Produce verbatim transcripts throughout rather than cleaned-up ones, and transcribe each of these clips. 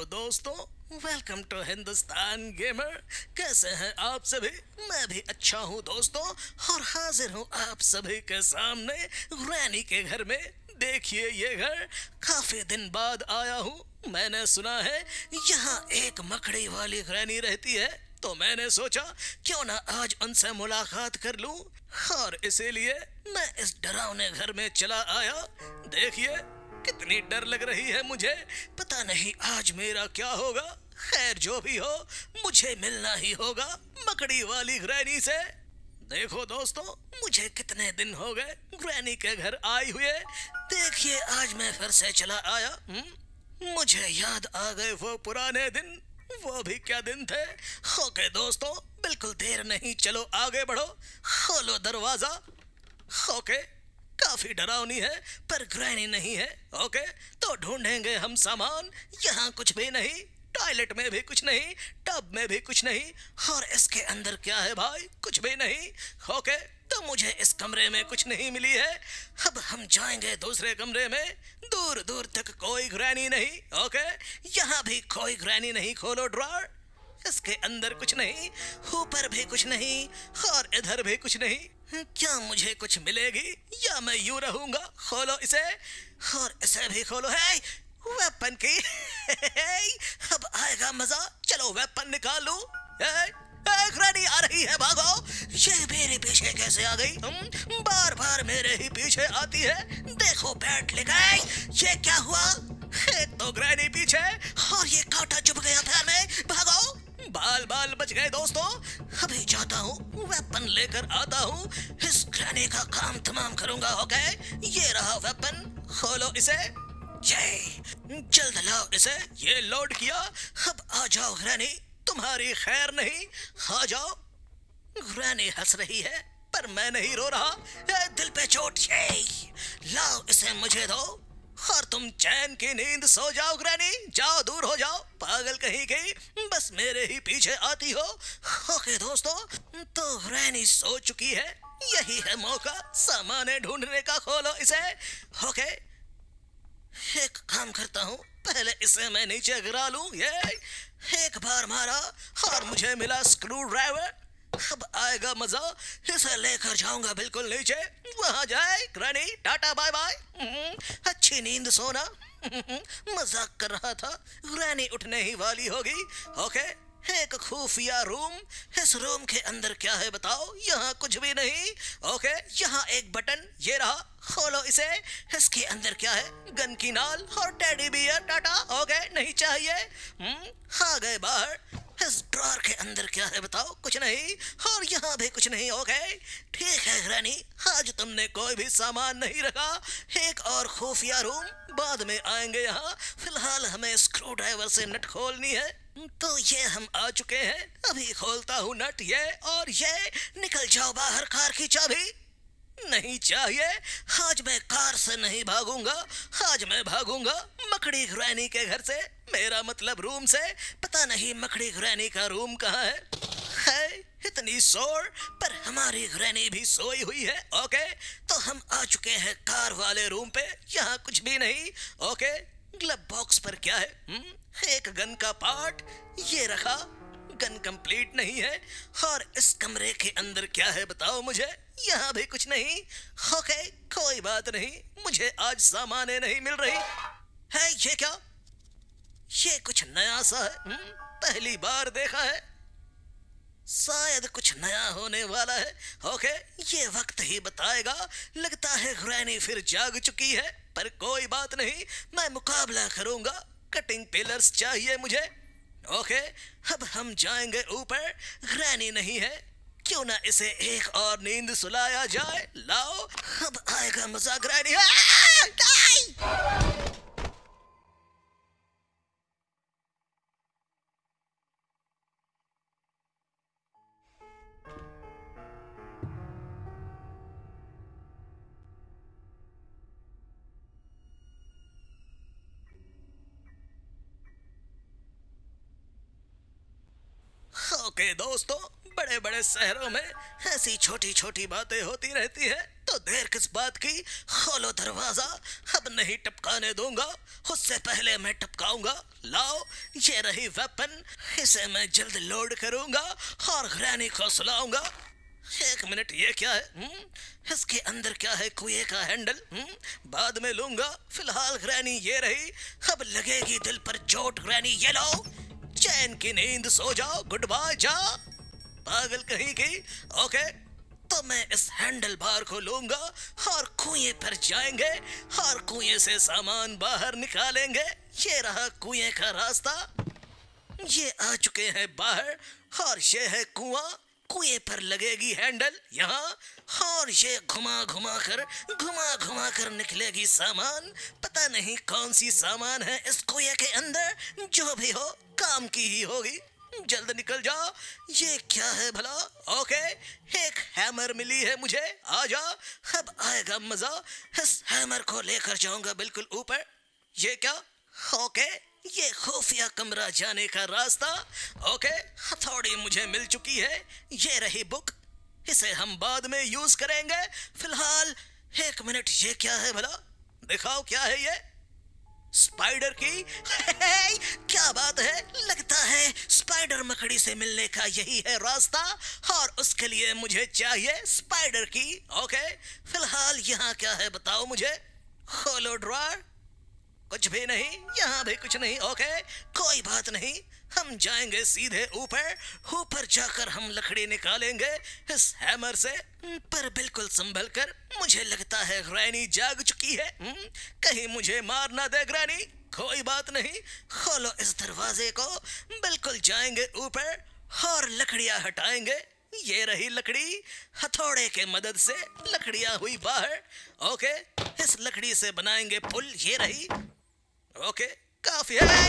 Hello दोस्तों, welcome to Hindustan gamer. कैसे हैं आप सभी? मैं भी अच्छा हूँ दोस्तों, और हाजिर हूँ आप सभी के सामने रैनी के घर में। देखिए ये घर काफी दिन बाद आया हूँ। मैंने सुना है यहाँ एक मकड़ी वाली रैनी रहती है, तो मैंने सोचा क्यों ना आज उनसे मुलाकात कर लूं, और इसीलिए मैं इस डरावने घर में चला आया। देखिए कितनी डर लग रही है मुझे। पता नहीं आज मेरा क्या होगा। खैर जो भी हो, मुझे मिलना ही होगा मकड़ी वाली ग्रैनी से। देखो दोस्तों, मुझे कितने दिन हो गए ग्रैनी के घर आए हुए। देखिए आज मैं फिर से चला आया। हुँ? मुझे याद आ गए वो पुराने दिन। वो भी क्या दिन थे। ओके दोस्तों, बिल्कुल देर नहीं, चलो आगे बढ़ो। खोलो दरवाजा। ओके, काफी डरावनी है पर ग्रैनी नहीं है। ओके, तो ढूंढेंगे हम सामान। यहाँ कुछ भी नहीं, टॉयलेट में भी कुछ नहीं, टब में भी कुछ नहीं, और इसके अंदर क्या है भाई? कुछ भी नहीं। ओके, तो मुझे इस कमरे में कुछ नहीं मिली है। अब हम जाएंगे दूसरे कमरे में। दूर दूर तक कोई ग्रैनी नहीं। ओके, यहाँ भी कोई ग्रैनी नहीं। खोलो ड्रॉर, इसके अंदर कुछ नहीं, ऊपर भी कुछ नहीं, और इधर भी कुछ नहीं। क्या मुझे कुछ मिलेगी या मैं यूं रहूंगा? खोलो इसे, और इसे भी खोलो। है वेपन की अब आएगा मजा। चलो वेपन निकाल लो। ग्रैनी आ रही है, भागो। ये मेरे पीछे कैसे आ गई? हम बार बार मेरे ही पीछे आती है। देखो बैट ले गए। ये क्या हुआ? एक तो ग्रैनी पीछे, और ये कांटा चुभ गया पैर में। भागो, बाल बाल बच गए दोस्तों। अभी जाता हूँ, वेपन लेकर आता हूँ, इस ग्रैनी का काम तमाम करूंगा। हो गए, ये रहा वेपन। खोलो इसे। जय, जल्द लाओ इसे। ये लोड किया। अब आ जाओ ग्रैनी, तुम्हारी खैर नहीं। आ जाओ। ग्रैनी हंस रही है पर मैं नहीं रो रहा। ए, दिल पे चोट। लाओ इसे मुझे दो, और तुम चैन की नींद सो जाओ ग्रैनी। जाओ, दूर हो जाओ, पागल कहीं की, बस मेरे ही पीछे आती हो। ओके दोस्तों, तो ग्रैनी सो चुकी है। यही है मौका सामान ढूंढने का। खोलो इसे। ओके, एक काम करता हूँ, पहले इसे मैं नीचे गिरा लूं। ये एक बार मारा और मुझे मिला स्क्रू ड्राइवर। अब आएगा मजा। इसे लेकर जाऊंगा बिल्कुल नीचे। वहां जाए ग्रैनी, टाटा बाय बाय। अच्छी नींद सोना। मजाक कर रहा था, ग्रैनी उठने ही वाली होगी। ओके, एक खुफिया रूम। इस रूम के अंदर क्या है बताओ? यहाँ कुछ भी नहीं। ओके, यहाँ एक बटन, ये रहा। खोलो इसे। इसके अंदर क्या है? गन की नाल और टेडी बियर। टाटा, हो गए, नहीं चाहिए। हम्म आ गए बाहर। इस ड्रॉर के अंदर क्या है बताओ? कुछ नहीं, और यहाँ भी कुछ नहीं। हो गए, ठीक है ग्रैनी, आज तुमने कोई भी सामान नहीं रखा। एक और खुफिया रूम, बाद में आएंगे यहाँ। फिलहाल हमें स्क्रू ड्राइवर से नट खोलनी है। तो ये हम आ चुके हैं। अभी खोलता हूँ नट। ये और ये, निकल जाओ बाहर। कार की चाबी नहीं चाहिए। आज मैं कार से नहीं भागूंगा, आज मैं भागूंगा मकड़ी ग्रैनी के घर से। मेरा मतलब रूम से। पता नहीं मकड़ी ग्रैनी का रूम कहाँ है। है इतनी शोर, पर हमारी ग्रैनी भी सोई हुई है। ओके, तो हम आ चुके हैं कार वाले रूम पे। यहाँ कुछ भी नहीं। ओके, ग्लव बॉक्स पर क्या है? हुँ? एक गन का पार्ट, ये रखा। गन कंप्लीट नहीं है। और इस कमरे के अंदर क्या है बताओ मुझे? यहाँ भी कुछ नहीं। ओके, कोई बात नहीं, मुझे आज सामानें नहीं मिल रही है। ये क्या? ये कुछ नया सा है। हुँ? पहली बार देखा है। शायद कुछ नया होने वाला है। ओके, ये वक्त ही बताएगा। लगता है ग्रैनी फिर जाग चुकी है, पर कोई बात नहीं, मैं मुकाबला करूंगा। कटिंग पिलर्स चाहिए मुझे। ओके, अब हम जाएंगे ऊपर। ग्रैनी नहीं है, क्यों ना इसे एक और नींद सुलाया जाए। लाओ, अब आएगा मजा ग्रैनी। ओके दोस्तों, बड़े बड़े शहरों में ऐसी छोटी छोटी बातें होती रहती है, तो देर किस बात की, खोलो दरवाजा। अब नहीं टपकाने दूंगा, उससे पहले मैं टपकाऊंगा। लाओ, ये रही वेपन, इसे मैं जल्द लोड करूंगा और ग्रैनी को सुलाऊंगा। एक मिनट, ये क्या है? हुँ? इसके अंदर क्या है? कुएं का हैंडल? हुँ? बाद में लूंगा, फिलहाल ग्रैनी ये रही। अब लगेगी दिल पर चोट ग्रैनी, ये लो, चैन की नींद, सो जाओ, गुड बाय, जा। पागल कहीं की। ओके, तो मैं इस हैंडल बार को लूंगा और कुएं पर जाएंगे और कुएं से सामान बाहर निकालेंगे। ये रहा कुएं का रास्ता, ये आ चुके हैं बाहर और ये है कुआं। कुएं पर लगेगी हैंडल यहाँ, और ये घुमा घुमा कर घुमा घुमा कर निकलेगी सामान। पता नहीं कौन सी सामान है इस कुएं के अंदर, जो भी हो काम की ही होगी। जल्द निकल जाओ। ये क्या है भला? ओके, एक हैमर मिली है मुझे, आ जा, अब आएगा मजा। इस हैमर को लेकर जाऊंगा बिल्कुल ऊपर। ये क्या? ओके, ये खुफिया कमरा जाने का रास्ता। ओके, हथौड़ी मुझे मिल चुकी है। ये रही बुक, इसे हम बाद में यूज करेंगे। फिलहाल एक मिनट, ये क्या है भला? दिखाओ क्या है ये? स्पाइडर की। क्या बात है, लगता है स्पाइडर मकड़ी से मिलने का यही है रास्ता, और उसके लिए मुझे चाहिए स्पाइडर की। ओके, फिलहाल यहाँ क्या है बताओ मुझे? खोलो ड्रॉअर, कुछ भी नहीं, यहाँ भी कुछ नहीं। ओके, कोई बात नहीं, हम जाएंगे सीधे ऊपर। ऊपर जाकर हम लकड़ी निकालेंगे इस हैमर से, पर बिल्कुल संभल कर। मुझे लगता है ग्रैनी जाग चुकी है, कहीं मुझे मार ना दे ग्रैनी। कोई बात नहीं, खोलो इस दरवाजे को, बिल्कुल जाएंगे ऊपर और लकड़ियां हटाएंगे। ये रही लकड़ी, हथौड़े के मदद से लकड़ियां हुई बाहर। ओके, इस लकड़ी से बनाएंगे पुल, ये रही। ओके, काफी है।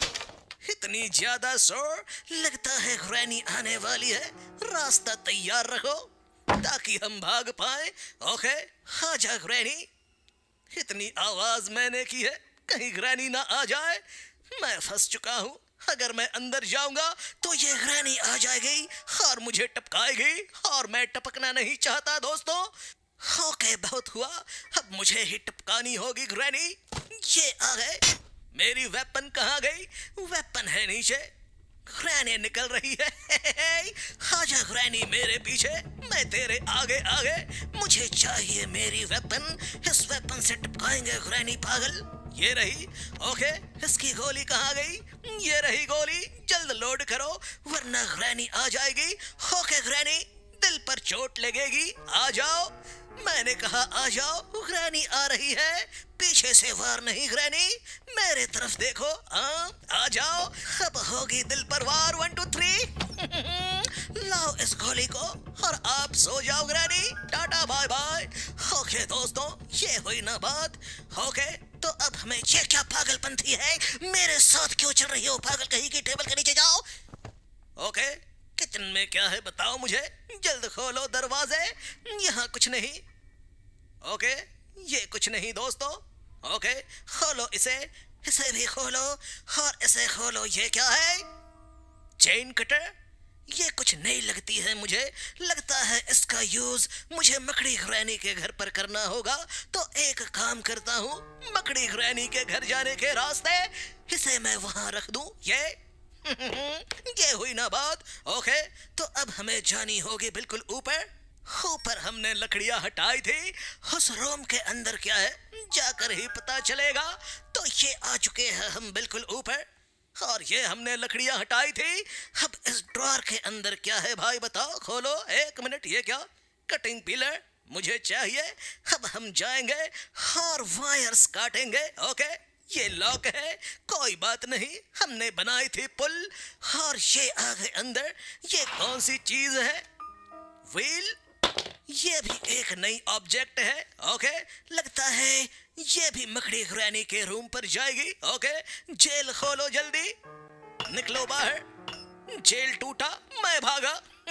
इतनी ज्यादा शोर, लगता है ग्रैनी आने वाली है। रास्ता तैयार रखो ताकि हम भाग पाए। ओके, आजा ग्रैनी। इतनी आवाज मैंने की है, कहीं ग्रैनी ना आ जाए। मैं फंस चुका हूँ, अगर मैं अंदर जाऊंगा तो ये ग्रैनी आ जाएगी और मुझे टपकाएगी, और मैं टपकना नहीं चाहता दोस्तों। ओके, बहुत हुआ, अब मुझे ही टपकानी होगी ग्रैनी। ये आ गए। मेरी वेपन कहाँ गई? वेपन है नीचे। ग्रैनी निकल रही है। आजा ग्रैनी मेरे पीछे, मैं तेरे आगे आगे। मुझे चाहिए मेरी वेपन, इस वेपन से टपकाएंगे ग्रैनी पागल। ये रही। ओके, इसकी गोली कहाँ गई? ये रही गोली, जल्द लोड करो वरना ग्रैनी आ जाएगी। ओके ग्रैनी, दिल पर चोट लगेगी, आ जाओ। मैंने कहा आ जाओ, ग्रैनी आ रही है। पीछे से वार नहीं ग्रैनी, मेरे तरफ देखो। आ, आ जाओ, अब होगी दिल पर वार। One two three. लाओ इस गोली को और आप सो जाओ granny. Tata bye bye. Okay दोस्तों, ये हुई ना बात। ओके, तो अब हमें ये क्या पागलपंथी है? मेरे साथ क्यों चल रही हो पागल कहीं की? टेबल के नीचे जाओ। ओके, किचन में क्या है बताओ मुझे? जल्द खोलो दरवाजे। यहाँ कुछ नहीं। ओके, ये कुछ नहीं दोस्तों। ओके, खोलो इसे, इसे भी खोलो और इसे खोलो। ये क्या है? Chain cutter. ये कुछ नहीं लगती है मुझे, लगता है इसका यूज मुझे मकड़ी ग्रैनी के घर पर करना होगा। तो एक काम करता हूँ, मकड़ी ग्रैनी के घर जाने के रास्ते इसे मैं वहां रख दूं। ये ये हुई ना बात। ओके, तो अब हमें जानी होगी बिल्कुल ऊपर। ऊपर हमने लकड़ियां हटाई थी, उस रूम के अंदर क्या है जाकर ही पता चलेगा। तो ये आ चुके हैं हम बिल्कुल ऊपर, और ये हमने लकड़ियां हटाई थी। अब इस ड्रॉअर के अंदर क्या है भाई बताओ? खोलो। एक मिनट, ये क्या? कटिंग पिलर मुझे चाहिए। अब हम जाएंगे और वायर्स काटेंगे। ओके, ये लॉक है, कोई बात नहीं, हमने बनाई थी पुल, और ये आ गए अंदर। ये कौन सी चीज है? व्हील। ये भी एक नई ऑब्जेक्ट है। ओके, लगता है ये भी मकड़ी ग्रैनी के रूम पर जाएगी। ओके, जेल खोलो जल्दी, निकलो बाहर। जेल टूटा, मैं भागा।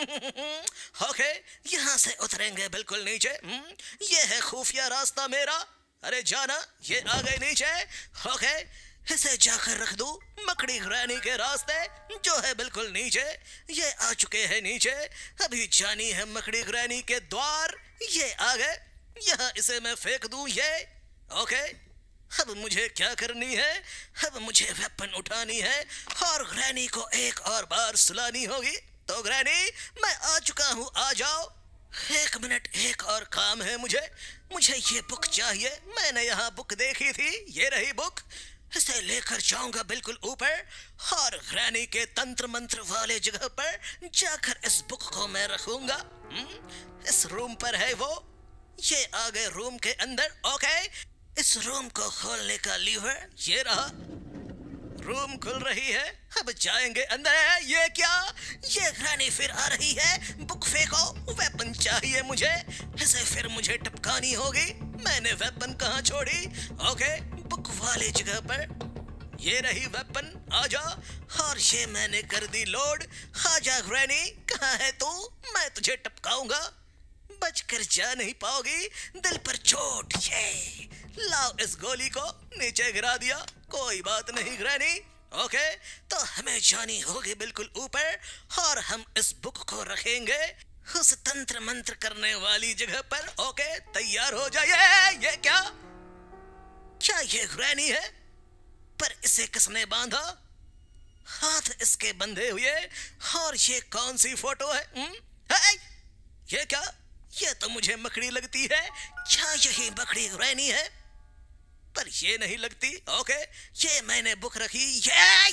ओके, यहाँ से उतरेंगे बिल्कुल नीचे। ये है खुफिया रास्ता मेरा। अरे जाना, ये आ गए नीचे। ओके, इसे जाकर रख दूं मकड़ी ग्रैनी के रास्ते, जो है बिल्कुल नीचे। ये आ चुके हैं नीचे, अभी जानी है मकड़ी ग्रैनी के द्वार। ये आ गए, यहाँ इसे मैं फेंक दूं ये। ओके, अब मुझे क्या करनी है? अब मुझे वेपन उठानी है और ग्रैनी को एक और बार सुलानी होगी। तो ग्रैनी, मैं आ चुका हूँ, आ जाओ। एक मिनट, एक और काम है मुझे। मुझे ये बुक चाहिए, मैंने यहाँ बुक देखी थी, ये रही बुक। इसे लेकर जाऊंगा बिल्कुल ऊपर और ग्रैनी के तंत्र मंत्र वाले जगह पर जाकर इस बुक को मैं रखूंगा। इस रूम पर है वो। ये आ गए रूम के अंदर। ओके, इस रूम को खोलने का लीवर ये रहा। रूम खुल रही है, अब जाएंगे अंदर। ये क्या? ये ग्रैनी फिर आ रही है। बुक फेंको, वेपन चाहिए मुझे। इसे फिर मुझे टपकानी होगी। मैंने वेपन कहाँ छोड़ी? ओके, बुक वाली जगह पर ये रही वेपन। आजा, और ये मैंने कर दी लोड। आजा ग्रैनी, कहाँ है तू? मैं तुझे टपकाऊंगा, बच कर जा नहीं पाओगी। दिल पर चोट। ये लाओ, इस गोली को नीचे गिरा दिया। कोई बात नहीं ग्रैनी। ओके, तो हमें जानी होगी बिल्कुल ऊपर और हम इस बुक को रखेंगे उस तंत्र मंत्र करने वाली जगह पर। ओके, तैयार हो जाइए। ये क्या? क्या ये ग्रैनी है? पर इसे किसने बांधा? हाथ इसके बंधे हुए। और ये कौन सी फोटो है? है? ये क्या? ये तो मुझे मकड़ी लगती है। क्या यही मकड़ी ग्रैनी है? पर ये नहीं लगती। ओके, ये मैंने बुक रखी। ये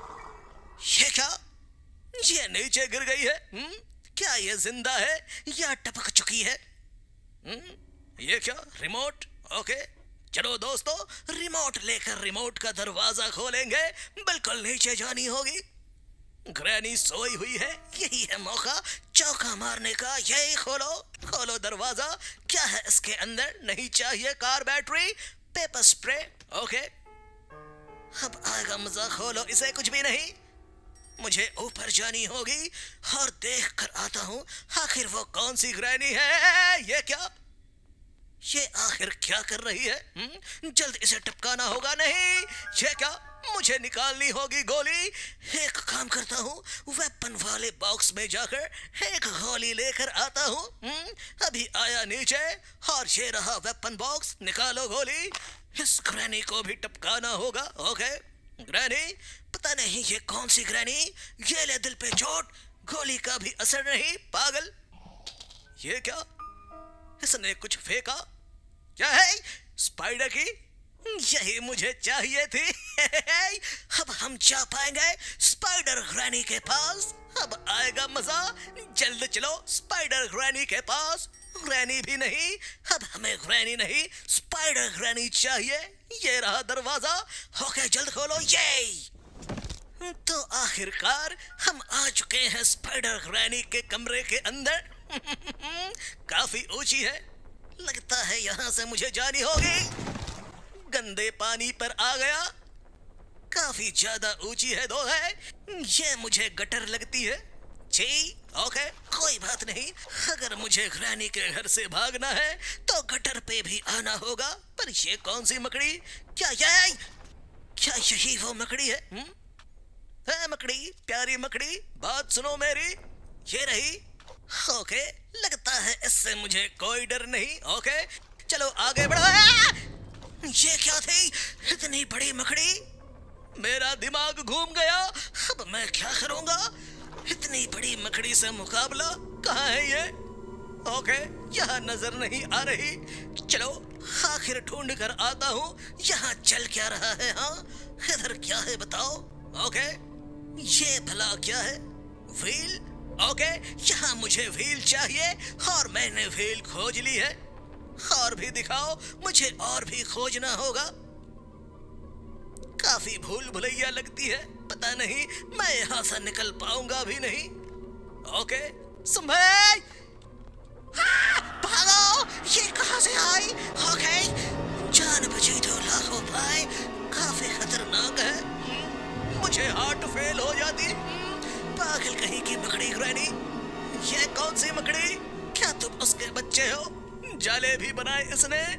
ये क्या? ये नीचे गिर गई है। हुँ? क्या ये जिंदा है या टपक चुकी है? हुँ? ये क्या? रिमोट। ओके, चलो दोस्तों, रिमोट लेकर रिमोट का दरवाजा खोलेंगे। बिल्कुल नीचे जानी होगी। ग्रैनी सोई हुई है, यही है मौका चौका मारने का। यही खोलो, खोलो दरवाजा। क्या है इसके अंदर? नहीं चाहिए car battery, pepper spray. Okay, अब आएगा मजा। खोलो इसे, कुछ भी नहीं। मुझे ऊपर जानी होगी और देख कर आता हूँ आखिर वो कौन सी ग्रैनी है। ये क्या? ये आखिर क्या कर रही है? हुँ? जल्द इसे टपकाना होगा। नहीं, ये क्या? मुझे निकालनी होगी गोली। एक काम करता हूँ, वेपन वाले बॉक्स में जाकर एक गोली लेकर आता हूँ। अभी आया नीचे और ये रहा वेपन बॉक्स। निकालो गोली, इस ग्रैनी को भी टपकाना होगा। ओके ग्रैनी, पता नहीं ये कौन सी ग्रैनी। ये ले दिल पे चोट, गोली का भी असर नहीं। पागल, ये क्या? इसने कुछ फेंका। क्या है? स्पाइडर की? यही मुझे चाहिए थी। अब हम जा पाएंगे स्पाइडर ग्रैनी के पास। अब आएगा मजा। जल्द चलो स्पाइडर ग्रैनी के पास। ग्रैनी भी नहीं, अब हमें ग्रैनी नहीं, स्पाइडर ग्रैनी चाहिए। ये रहा दरवाजा। ओके, जल्द खोलो। ये तो आखिरकार हम आ चुके हैं स्पाइडर ग्रैनी के कमरे के अंदर। काफी ऊंची है, लगता है यहाँ से मुझे जानी होगी। गंदे पानी पर आ गया। काफी ज्यादा ऊंची है दो है। ये मुझे गटर लगती है। जी ओके, कोई बात नहीं। अगर मुझे ग्रैनी के घर से भागना है तो गटर पे भी आना होगा। पर ये कौन सी मकड़ी? क्या ये? क्या यही वो मकड़ी है? हुँ? है मकड़ी, प्यारी मकड़ी, बात सुनो मेरी। ये रही। ओके, लगता है इससे मुझे कोई डर नहीं। ओके, चलो आगे बढ़ो। ये क्या थी? इतनी बड़ी मकड़ी? मेरा दिमाग घूम गया। अब मैं क्या करूंगा? इतनी बड़ी मकड़ी से मुकाबला। कहाँ है ये? ओके, यहाँ नजर नहीं आ रही। चलो आखिर ढूंढ कर आता हूँ यहाँ चल क्या रहा है। हाँ, इधर क्या है बताओ। ओके, ये भला क्या है? व्हील। ओके, यहाँ मुझे व्हील चाहिए और मैंने व्हील खोज ली है। और भी दिखाओ, मुझे और भी खोजना होगा। काफी भूल भुलैया लगती है, पता नहीं मैं यहाँ से निकल पाऊंगा भी नहीं। ओके, सुम्भे, भागो। ये कहाँ से आई? ओके, जान बची तो लाखों पाए। काफी खतरनाक है, मुझे हार्ट फेल हो जाती। पागल कहीं की मकड़ी ग्रैनी। ये कौन सी मकड़ी? क्या तुम उसके बच्चे हो? जाले भी बनाए इसने।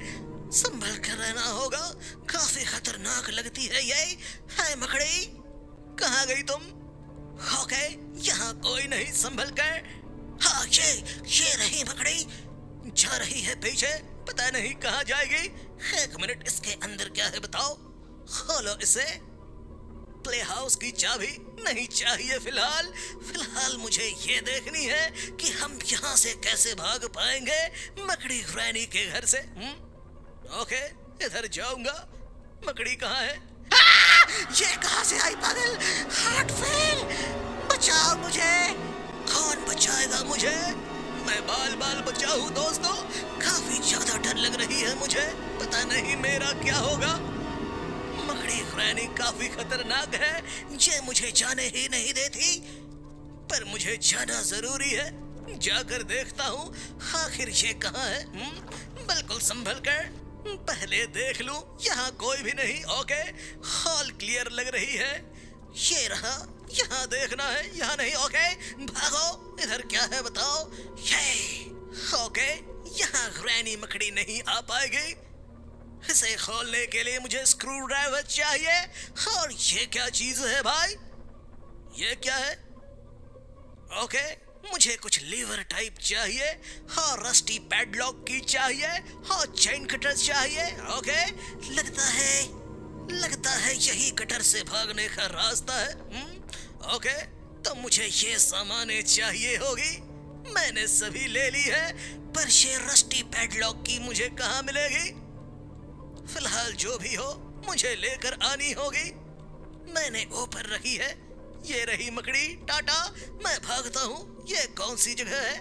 संभल कर रहना होगा, काफी खतरनाक लगती है ये। है मकड़ी, कहाँ गई तुम? ओके, यहाँ कोई नहीं, संभल कर। हाँ, ये ये रही मकड़ी, जा रही है पीछे, पता नहीं कहाँ जाएगी। एक मिनट, इसके अंदर क्या है बताओ? खोलो इसे। प्ले हाउस की चाबी नहीं चाहिए फिलहाल। फिलहाल मुझे ये देखनी है कि हम यहाँ से कैसे भाग पाएंगे मकड़ी ग्रैनी के घर से। हुँ? ओके, इधर जाऊंगा। मकड़ी कहाँ है? आ! ये कहाँ से आई पागल? हार्ट फेल, बचाओ मुझे। कौन बचाएगा मुझे? मैं बाल बाल बचाऊं दोस्तों। काफी ज्यादा डर लग रही है मुझे, पता नहीं मेरा क्या होगा। मकड़ी ग्रैनी काफी खतरनाक है, ये मुझे जाने ही नहीं देती, पर मुझे जाना जरूरी है। जाकर देखता हूँ आखिर ये कहाँ है। हुँ? बिल्कुल संभल कर पहले देख लूं, यहाँ कोई भी नहीं। ओके, हॉल क्लियर लग रही है। ये रहा, यहाँ देखना है, यहाँ नहीं। ओके, भागो। इधर क्या है बताओ? ये ओके, यहाँ ग्रैनी मकड़ी नहीं आ पाएगी। इसे खोलने के लिए मुझे स्क्रू ड्राइवर चाहिए। और ये क्या चीज है भाई? ये क्या है? ओके, मुझे कुछ लीवर टाइप चाहिए और रस्टी पैडलॉक की चाहिए और चेन कटर चाहिए। ओके, लगता है लगता है यही कटर से भागने का रास्ता है। हुँ? ओके, तो मुझे ये सामानें चाहिए होगी। मैंने सभी ले ली है, पर ये रस्टी पैडलॉक की मुझे कहाँ मिलेगी? फिलहाल जो भी हो मुझे लेकर आनी होगी। मैंने ऊपर रखी है, ये रही मकड़ी। टाटा, मैं भागता हूँ। ये कौन सी जगह है?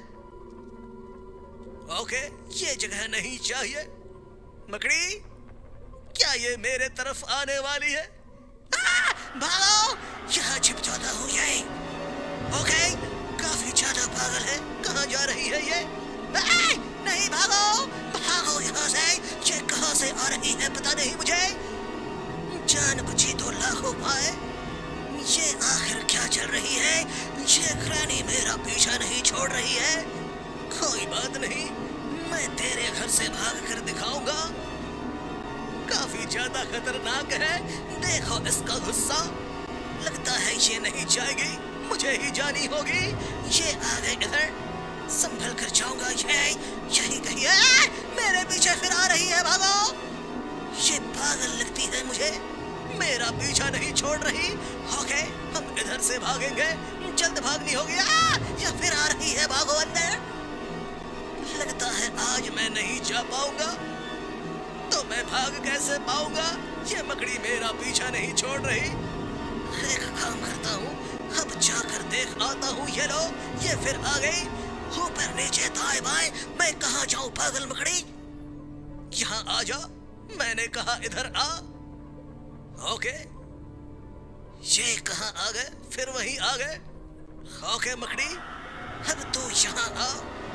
ओके, ये जगह नहीं चाहिए। मकड़ी, क्या ये मेरे तरफ आने वाली है? आ, भागो, यहाँ छिप जाता हूँ। ये ओके, काफी ज्यादा पागल है। कहाँ जा रही है ये? आ, नहीं, भागो भागो यहाँ से। ये कहाँ से आ रही है पता नहीं मुझे। जान बची तो लाखों पाए। ये आखिर क्या चल रही है? ये ग्रैनी मेरा पीछा नहीं छोड़ रही है। कोई बात नहीं, मैं तेरे घर से भाग कर दिखाऊंगा। काफी ज्यादा खतरनाक है, देखो इसका गुस्सा। लगता है ये नहीं जाएगी, मुझे ही जानी होगी। ये आ गए इधर, संभल कर जाऊंगा। ये यही कहीं है, मेरे पीछे फिर आ रही है। भागो, ये पागल लगती है मुझे, मेरा पीछा नहीं छोड़ रही। ओके, हम इधर से भागेंगे, जल्द भागनी होगी। आ, या फिर आ रही है, भागो अंदर। लगता है आज मैं नहीं जा पाऊंगा। तो मैं भाग कैसे पाऊंगा? ये मकड़ी मेरा पीछा नहीं छोड़ रही। एक काम करता हूँ, अब जाकर देख आता हूँ। ये लो, ये फिर आ गई। ऊपर नीचे दाएं बाएं, मैं कहाँ जाऊँ पागल मकड़ी? यहाँ आ जा, मैंने कहा इधर आ। ओके, ये कहाँ आ गए? फिर वहीं आ गए। ओके मकड़ी, अब तू यहाँ आ।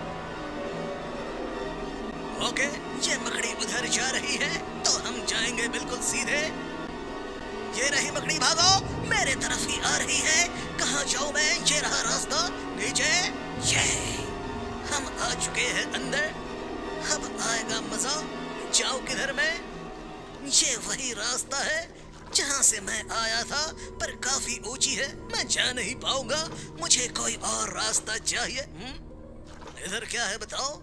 ओके, ये मकड़ी उधर जा रही है, तो हम जाएंगे बिल्कुल सीधे। ये रही मकड़ी, भागो, मेरे तरफ ही आ रही है। कहाँ जाऊँ मैं? ये रहा रास्ता, नीचे। ये हम आ चुके हैं अंदर, अब आएगा मजा। जाओ किधर मैं? ये वही रास्ता है जहाँ से मैं आया था, पर काफी ऊंची है, मैं जा नहीं पाऊंगा। मुझे कोई और रास्ता चाहिए। हुँ? इधर क्या है बताओ?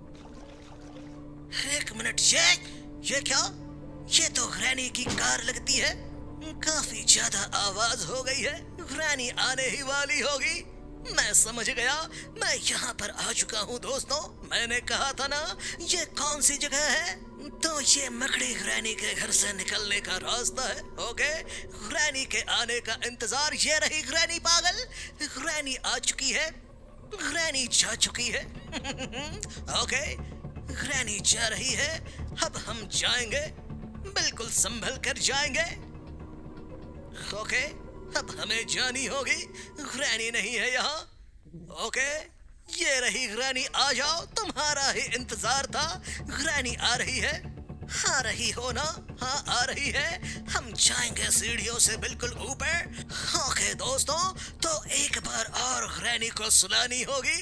एक मिनट, ये ये क्या? ये तो ग्रैनी की कार लगती है। काफी ज्यादा आवाज हो गई है, ग्रैनी आने ही वाली होगी। मैं समझ गया, मैं यहाँ पर आ चुका हूँ दोस्तों। मैंने कहा था ना, ये कौन सी जगह है? तो ये मकड़ी ग्रैनी के घर से निकलने का रास्ता है। ओके, ग्रैनी के आने का इंतजार। ये रही ग्रैनी, पागल, ग्रैनी आ चुकी है, ग्रैनी जा चुकी है। ओके, ग्रैनी जा रही है, अब हम जाएंगे, बिल्कुल संभल कर जाएंगे। ओके, अब हमें जानी होगी। ग्रैनी नहीं है यहाँ। ओके, ये रही ग्रैनी, आ जाओ, तुम्हारा ही इंतजार था। ग्रैनी आ रही है, आ रही हो ना? हाँ, आ रही है। हम जाएंगे सीढ़ियों से बिल्कुल ऊपर। ओके दोस्तों, तो एक बार और ग्रैनी को सुलानी होगी।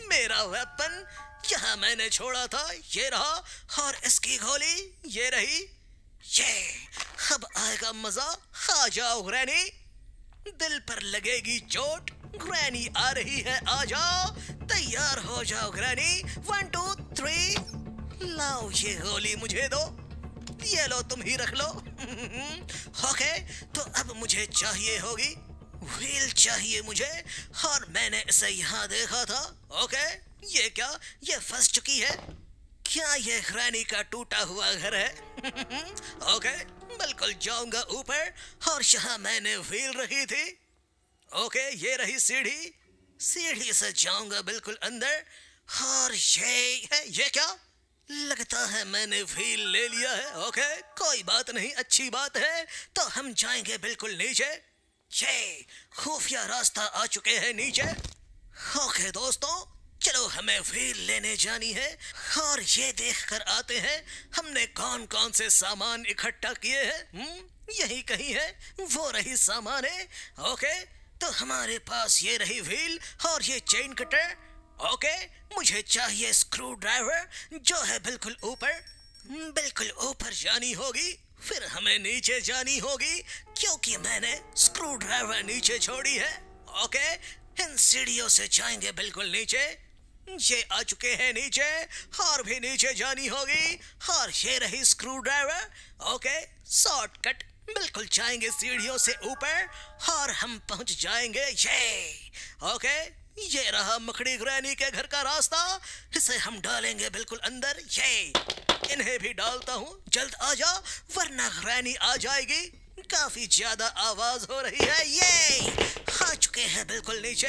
मेरा वेपन यहाँ मैंने छोड़ा था, ये रहा, और इसकी गोली ये रही। ये अब आएगा मजा, आ जाओ ग्रैनी, दिल पर लगेगी चोट, ग्रैनी आ रही है, आ जाओ, तैयार हो जाओ ग्रैनी। वन टू थ्री, लाओ ये गोली मुझे दो, ये लो तुम ही रख लो। ओके, तो अब मुझे चाहिए होगी व्हील, चाहिए मुझे, और मैंने इसे यहाँ देखा था। ओके, ये क्या, ये फंस चुकी है क्या? ये ग्रैनी का टूटा हुआ घर है। ओके, बिल्कुल जाऊंगा ऊपर, और यहाँ मैंने व्हील रखी थी। ओके, ये रही सीढ़ी, सीढ़ी से जाऊंगा बिल्कुल अंदर, और ये है, ये क्या, लगता है मैंने व्हील ले लिया है। ओके, कोई बात नहीं, अच्छी बात है, तो हम जाएंगे बिल्कुल नीचे। ये खुफिया रास्ता आ चुके हैं नीचे। ओके दोस्तों, चलो हमें व्हील लेने जानी है, और ये देख कर आते हैं हमने कौन कौन से सामान इकट्ठा किए हैं। यही कहीं है, वो रही सामान है। ओके, तो हमारे पास ये रही व्हील और ये चेन कटर। ओके, मुझे चाहिए स्क्रू ड्राइवर, जो है बिल्कुल ऊपर, बिल्कुल ऊपर जानी होगी, फिर हमें नीचे जानी होगी, क्योंकि मैंने स्क्रू ड्राइवर नीचे छोड़ी है। ओके, इन सीढ़ियों से जाएंगे बिल्कुल नीचे। ये आ चुके हैं नीचे, और भी नीचे जानी होगी, और ये रही स्क्रू ड्राइवर। ओके, शॉर्टकट, बिल्कुल जाएंगे सीढ़ियों से ऊपर, और हम पहुंच जाएंगे। ये ओके, ये रहा मकड़ी ग्रैनी के घर का रास्ता, इसे हम डालेंगे बिल्कुल अंदर। ये इन्हें भी डालता हूँ, जल्द आ जा, वरना ग्रैनी आ जाएगी। काफी ज्यादा आवाज हो रही है। ये आ चुके हैं बिल्कुल नीचे।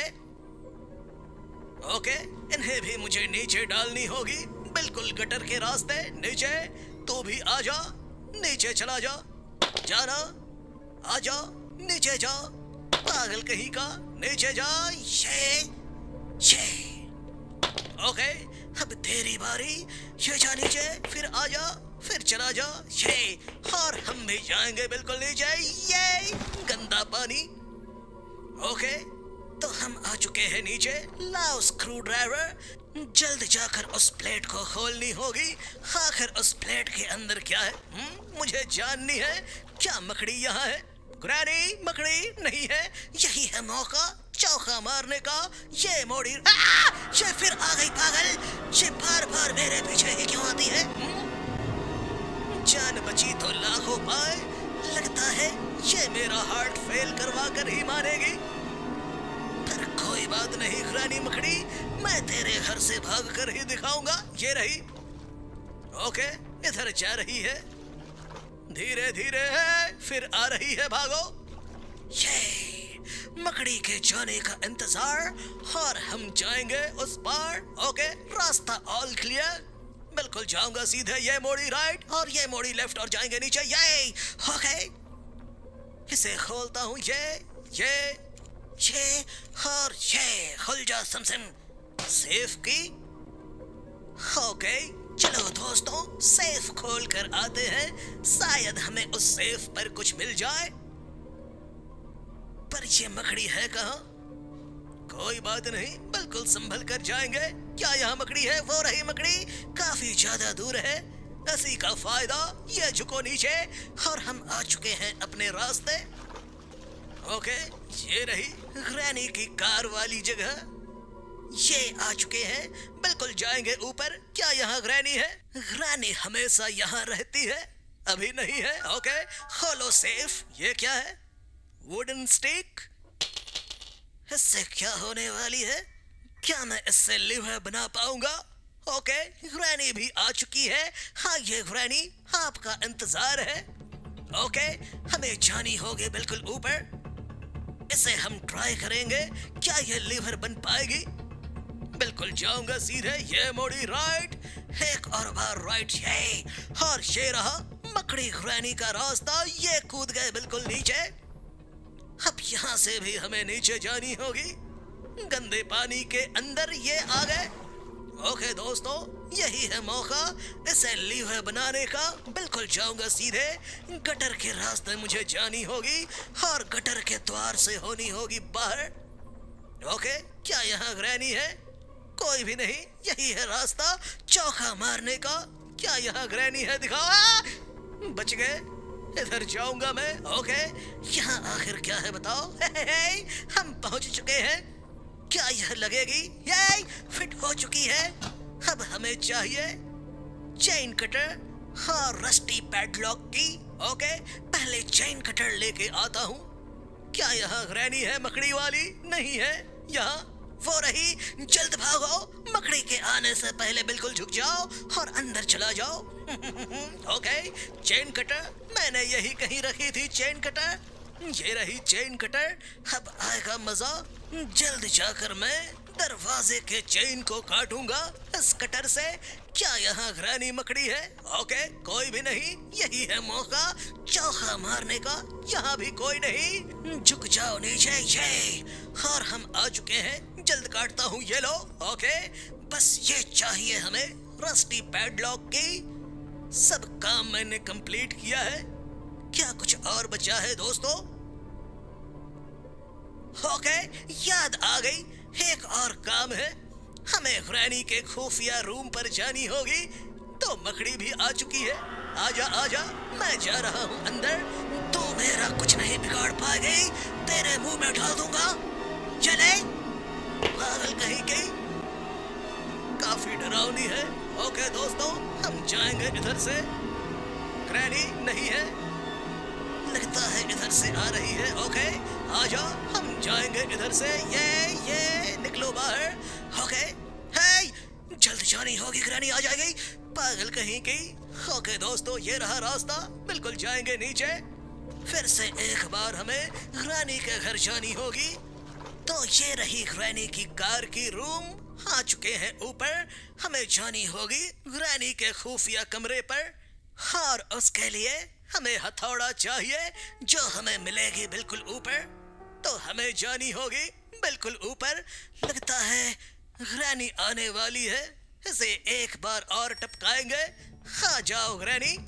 ओके, इन्हें भी मुझे नीचे डालनी होगी, बिल्कुल गटर के रास्ते नीचे। तू भी आ जा, नीचे चला जा, जाना, आ जा, नीचे जा, पागल कहीं का, नीचे जा। ये ये ओके, अब तेरी बारी, ये जा नीचे, फिर आ जा, फिर चला जा। ये, और हम भी जाएंगे बिल्कुल नीचे। ये गंदा पानी। ओके, तो हम आ चुके हैं नीचे। लाओ स्क्रू ड्राइवर, जल्द जाकर उस प्लेट को खोलनी होगी। आखिर उस प्लेट के अंदर क्या है, हुँ? मुझे जाननी है। क्या मकड़ी यहाँ है? ग्रैनी मकड़ी नहीं है, यही है मौका चौका मारने का। ये मोड़ी, ये फिर आ गई पागल, ये बार बार मेरे पीछे ही क्यों आती है? हुँ? जान बची तो लाखों पाए, लगता है ये मेरा हार्ट फेल करवा कर ही मानेगी। पर कोई बात नहीं ग्रैनी मकड़ी, मैं तेरे घर से भाग कर ही दिखाऊंगा। ये रही। ओके, इधर जा रही है, धीरे धीरे है, फिर आ रही है, भागो। ये मकड़ी के जाने का इंतजार, और हम जाएंगे उस पार। ओके, रास्ता ऑल क्लियर, बिल्कुल जाऊंगा सीधे। ये मोड़ी राइट और ये मोड़ी लेफ्ट, और जाएंगे नीचे। ये ओके, इसे खोलता हूँ। ये ये ये और ये खुल जा समसम, सेफ की। ओके, चलो दोस्तों, सेफ खोल कर आते हैं, शायद हमें उस सेफ पर कुछ मिल जाए। पर ये मकड़ी है कहाँ? कोई बात नहीं, बिल्कुल संभल कर जाएंगे। क्या यहाँ मकड़ी है? वो रही मकड़ी, काफी ज्यादा दूर है, इसी का फायदा। ये झुको नीचे, और हम आ चुके हैं अपने रास्ते। ओके, ये रही ग्रैनी की कार वाली जगह। ये आ चुके हैं, बिल्कुल जाएंगे ऊपर। क्या यहाँ ग्रैनी है? ग्रैनी हमेशा यहाँ रहती है, अभी नहीं है। ओके, खोलो सेफ। ये क्या है? Wooden stick. इससे क्या होने वाली है? क्या मैं इससे लिवर बना पाऊंगा? ओके, ग्रैनी भी आ चुकी है। हाँ, ये ग्रैनी आपका इंतजार है। ओके, हमें जानी होगी बिल्कुल ऊपर, इसे हम ट्राई करेंगे। क्या ये लीवर बन पाएगी? बिल्कुल जाऊंगा सीधे। ये मोड़ी राइट, एक और बार राइट। ये और ये रहा मकड़ी ग्रैनी का रास्ता। ये कूद गए बिल्कुल नीचे। अब यहाँ से भी हमें नीचे जानी होगी, गंदे पानी के अंदर। ये आ गए। ओके दोस्तों, यही है मौका इसे लीवर बनाने का। बिल्कुल जाऊंगा सीधे, गटर के रास्ते मुझे जानी होगी, और गटर के द्वार से होनी होगी बाहर। ओके, क्या यहाँ ग्रैनी है? कोई भी नहीं, यही है रास्ता चौका मारने का। क्या यहाँ ग्रैनी है? दिखाओ। आ! बच गए, इधर जाऊंगा मैं। ओके, यहाँ आखिर क्या है बताओ? हे हे हे, हम पहुंच चुके हैं। क्या यह लगेगी? ये फिट हो चुकी है। अब हमें चाहिए चेन कटर और रस्टी पैडलॉक की। ओके, पहले चेन कटर लेके आता हूँ। क्या यहाँ ग्रैनी है मकड़ी वाली? नहीं है यहाँ, वो रही। जल्द भागो, मकड़ी के आने से पहले बिल्कुल झुक जाओ और अंदर चला जाओ। ओके, चेन कटर मैंने यही कहीं रखी थी। चेन कटर, ये रही चेन कटर। अब आएगा मजा। जल्द जाकर मैं दरवाजे के चेन को काटूंगा इस कटर से। क्या यहाँ ग्रैनी मकड़ी है? ओके, कोई भी नहीं, यही है मौका चौका मारने का। यहाँ भी कोई नहीं। झुक जाओ नीचे, ये और हम आ चुके हैं। जल्द काटता हूँ, ये लो। ओके, बस ये चाहिए हमें रस्टी पैडलॉक की। सब काम मैंने कंप्लीट किया है। क्या कुछ और बचा है दोस्तों? ओके, याद आ गई, एक और काम है। हमें ग्रैनी के खुफिया रूम पर जानी होगी। तो मकड़ी भी आ चुकी है। आजा आजा, मैं जा रहा हूँ अंदर। तू मेरा कुछ नहीं बिगाड़ पाएगी, तेरे मुंह में डाल दूंगा। चले, पागल कहीं की, काफी डरावनी है। ओके दोस्तों, हम जाएंगे इधर से। ग्रैनी नहीं है, लगता है इधर से आ रही है। ओके, आजा, हम जाएंगे इधर से। ये ये निकलो बाहर। ओके, हे, जल्द जानी होगी, ग्रैनी आ जाएगी, पागल कहीं की। ओके दोस्तों, ये रहा रास्ता, बिल्कुल जाएंगे नीचे। फिर से एक बार हमें ग्रैनी के घर जानी होगी। तो ये रही ग्रैनी की कार की रूम। आ चुके हैं ऊपर। हमें जानी होगी ग्रैनी के खुफिया कमरे पर, और उसके लिए हमें हथौड़ा चाहिए जो हमें मिलेगी बिल्कुल ऊपर। तो हमें जानी होगी बिल्कुल ऊपर। लगता है ग्रैनी आने वाली है, इसे एक बार और टपकाएंगे। आ जाओ ग्रैनी,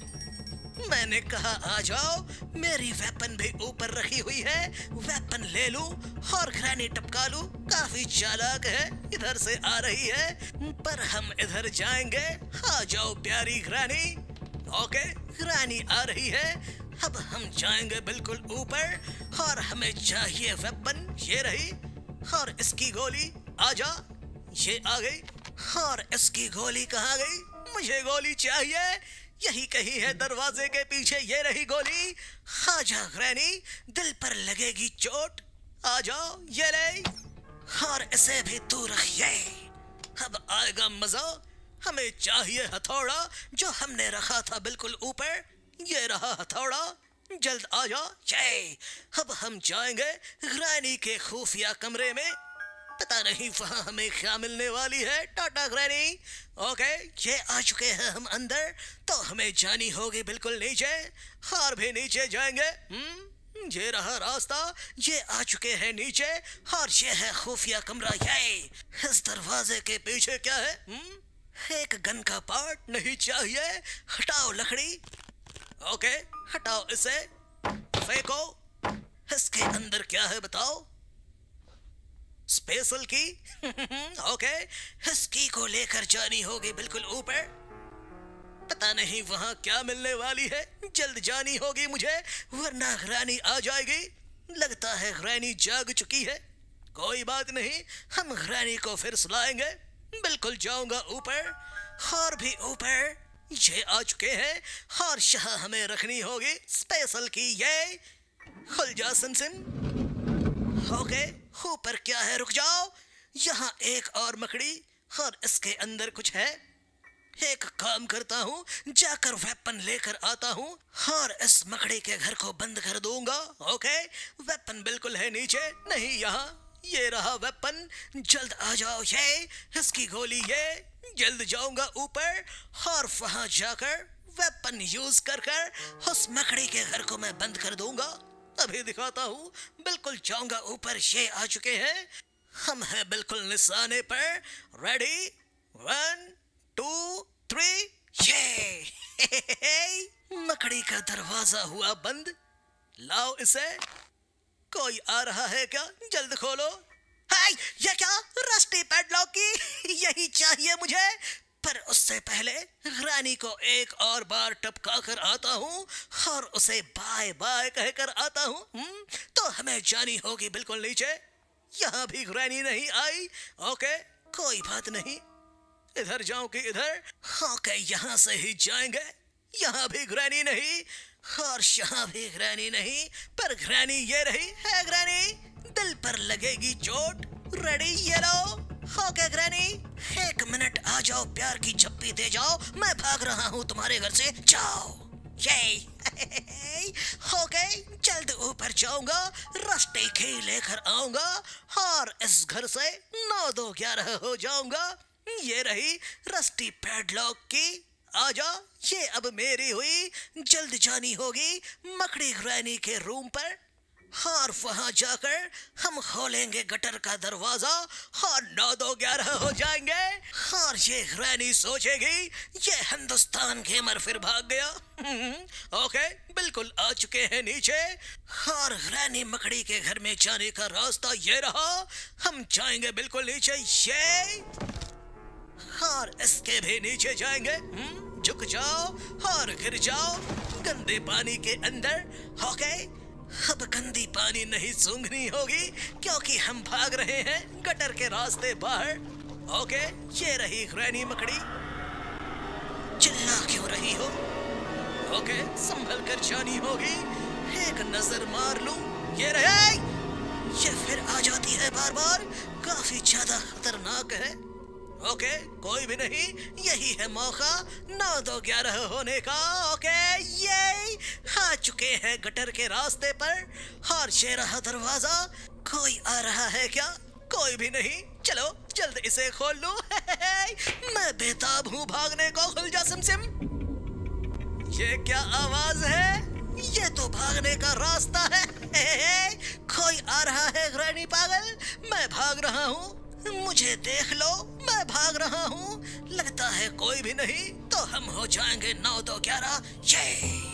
मैंने कहा आ जाओ। मेरी वेपन भी ऊपर रखी हुई है, वेपन ले लूं और ग्रैनी टपका लूं। काफी चालाक है, इधर से आ रही है, पर हम इधर जाएंगे। आ जाओ प्यारी ग्रैनी। ओके, ग्रैनी आ रही है। अब हम जाएंगे बिल्कुल ऊपर और हमें चाहिए वेपन। ये रही, और इसकी गोली। आजा, ये आ गई। और इसकी गोली कहाँ गई? मुझे गोली चाहिए, यही कहीं है दरवाजे के पीछे। ये रही गोली। आजा ग्रैनी, दिल पर लगेगी चोट। आ जाओ, ये ले, और इसे भी तू रखिए। अब आएगा मजा। हमें चाहिए हथौड़ा जो हमने रखा था बिल्कुल ऊपर। ये रहा हथौड़ा, जल्द आ जा। जय, अब हम जाएंगे ग्रैनी के खुफिया कमरे में। पता नहीं वहां हमें क्या मिलने वाली है। टाटा ग्रैनी। ओके, ये आ चुके हैं हम अंदर। तो हमें जानी होगी बिल्कुल नीचे, और भी नीचे जाएंगे। हम्म, ये रहा रास्ता। ये आ चुके हैं नीचे, और ये है खुफिया कमरा। ये इस दरवाजे के पीछे क्या है? हम्म, एक गन का पार्ट नहीं चाहिए। हटाओ लकड़ी। ओके, हटाओ इसे, फेंको। इसके अंदर क्या है बताओ? स्पेशल की। ओके, इस की को लेकर जानी होगी बिल्कुल ऊपर। पता नहीं वहां क्या मिलने वाली है। जल्द जानी होगी मुझे, वरना ग्रैनी आ जाएगी। लगता है ग्रैनी जाग चुकी है। कोई बात नहीं, हम ग्रैनी को फिर सुलाएंगे। बिल्कुल जाऊंगा ऊपर, और भी ऊपर। ये आ चुके हैं, और यहाँ हमें रखनी होगी स्पेशल की। ये खुल जा सिमसिम। ओके, ऊपर क्या है? रुक जाओ, यहाँ एक और मकड़ी, और इसके अंदर कुछ है। एक काम करता हूँ, जाकर वेपन लेकर आता हूँ और इस मकड़ी के घर को बंद कर दूंगा। ओके, वेपन बिल्कुल है नीचे, नहीं यहाँ। ये रहा वेपन, जल्द आ जाओ। ये इसकी गोली। ये जल्द जाऊंगा ऊपर, और वहां जाकर वेपन यूज कर कर उस मकड़ी के घर को मैं बंद कर दूंगा। अभी दिखाता हूँ, बिल्कुल जाऊंगा ऊपर। ये आ चुके हैं, हम हैं बिल्कुल निशाने पर। Ready, one two three. ये मकड़ी का दरवाजा हुआ बंद। लाओ इसे। कोई आ रहा है क्या? जल्द खोलो। हाय, ये क्या, रस्टी पैडलॉक की? यही चाहिए मुझे। पर उससे पहले रानी को एक और बार टपका कर आता हूँ और उसे बाय बाय कहकर आता हूँ। तो हमें जानी होगी बिल्कुल नीचे। यहाँ भी रानी नहीं आई। ओके, कोई बात नहीं। इधर जाऊं कि इधर? ओके, यहाँ से ही जाएंगे। यहाँ भी ग्रैनी नहीं और यहाँ भी ग्रैनी नहीं, पर ग्रैनी ये रही है। ग्रैनी, दिल पर लगेगी चोट। रेडी, ये लो। ओके ग्रैनी, एक मिनट आ जाओ, प्यार की झप्पी दे जाओ। मैं भाग रहा हूँ तुम्हारे घर से, जाओ। ये ओके, जल्द ऊपर जाऊंगा, रास्ते की लेकर आऊंगा और इस घर से नौ दो ग्यारह हो जाऊंगा। ये रही रस्टी पैडलॉक की। आजा, ये अब मेरी हुई। जल्द जानी होगी मकड़ी ग्रैनी के रूम पर और वहां जाकर हम खोलेंगे गटर का दरवाजा और नौ दो ग्यारह हो जाएंगे। और ये ग्रैनी सोचेगी ये हिंदुस्तान गेमर फिर भाग गया। ओके, बिल्कुल आ चुके हैं नीचे और ग्रैनी मकड़ी के घर में जाने का रास्ता ये रहा। हम जाएंगे बिल्कुल नीचे, ये और इसके भी नीचे जाएंगे। हम्म, झुक जाओ और गिर जाओ गंदे पानी के अंदर। ओके, अब गंदी पानी नहीं सूंघनी होगी क्योंकि हम भाग रहे हैं गटर के रास्ते बाहर। ओके, ये रही ग्रैनी मकड़ी। चिल्ला क्यों रही हो? ओके, संभल कर जानी होगी। एक नजर मार लूं। ये रहे, ये फिर आ जाती है बार बार। काफी ज्यादा खतरनाक है। ओके, कोई भी नहीं, यही है मौका नौ दो ग्यारह होने का। ओके, ये आ चुके हैं गटर के रास्ते पर और ये रहा दरवाजा। कोई आ रहा है क्या? कोई भी नहीं। चलो जल्द इसे खोल लो। मैं बेताब हूँ भागने को। खुल जा सिमसिम। ये क्या आवाज है? ये तो भागने का रास्ता है। कोई आ रहा है ग्रैनी पागल। मैं भाग रहा हूँ, मुझे देख लो, मैं भाग रहा हूँ। लगता है कोई भी नहीं, तो हम हो जाएंगे नौ दो ग्यारह। ये